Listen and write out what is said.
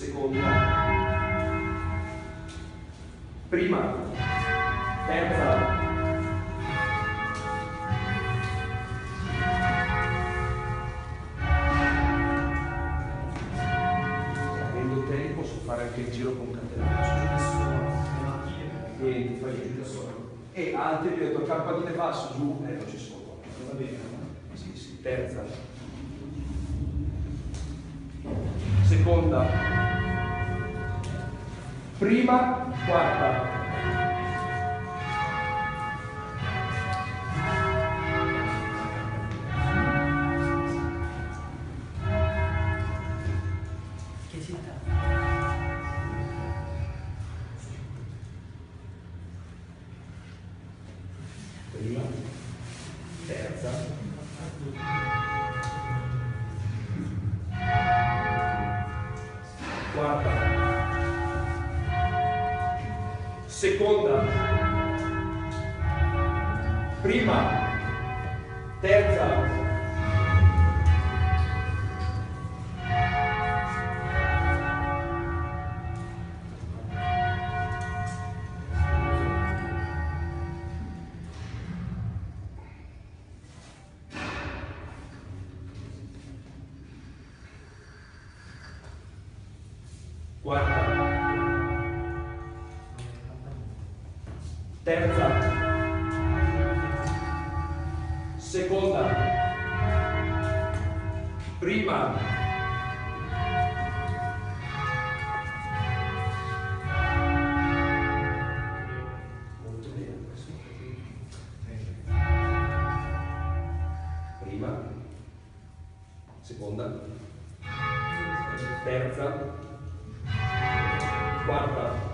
seconda, prima, terza, avendo tempo posso fare anche il giro concatenato. Niente, fa niente. E altri vi ho detto campanile basso giù, non ci sono. Va bene, sì, sì, terza, seconda, prima, quarta, che città? prima, terza, quarta, seconda, prima, terza, quarta, terza, seconda, prima, molto bene, prima, seconda, terza, quarta,